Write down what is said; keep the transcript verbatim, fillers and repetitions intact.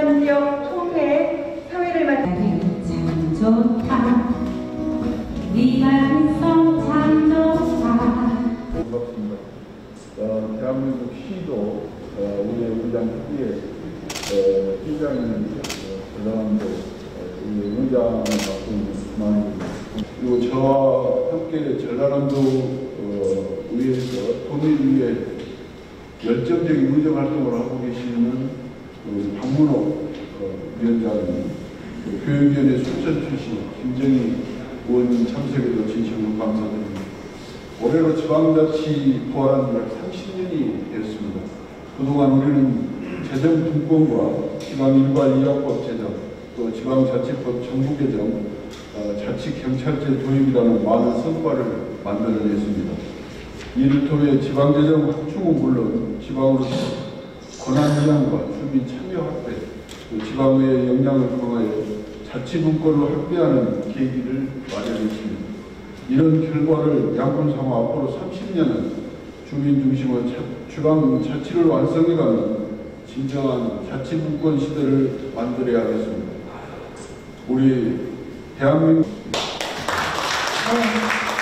이전 지역 통해 사회를 만드는 참 좋다. 네가 있어 참 좋다. 반갑습니다. 어, 대한민국 시도 어, 우리 의장 후기에 어, 시장님 전라남도 우리 의장을 맡고 있는 주만입니다. 그리고 저와 함께 전라남도 어, 의회에서 통일위에 열정적인 의정 활동을 하고 계시는 우리 박문옥 어, 위원장님, 교육위원회 순천 출신 김정희 의원님 참석에도 진심으로 감사드립니다. 올해로 지방자치 부활한 약 삼십 년이 되었습니다. 그동안 우리는 재정 분권과 지방 일괄 이학법 제정, 또 지방자치법 정부 개정, 어, 자치경찰제 도입이라는 많은 성과를 만들어냈습니다. 이를 통해 지방재정 확충은 물론 지방으로서 권한 이양과 주민 참여 확대, 또 지방의회 역량을 강화해 자치분권을 확대하는 계기를 마련했습니다. 이런 결과를 양분 삼아 앞으로 삼십 년은 주민 중심의 지방 자치를 완성해가는 진정한 자치분권 시대를 만들어야겠습니다. 우리 대한민국 네.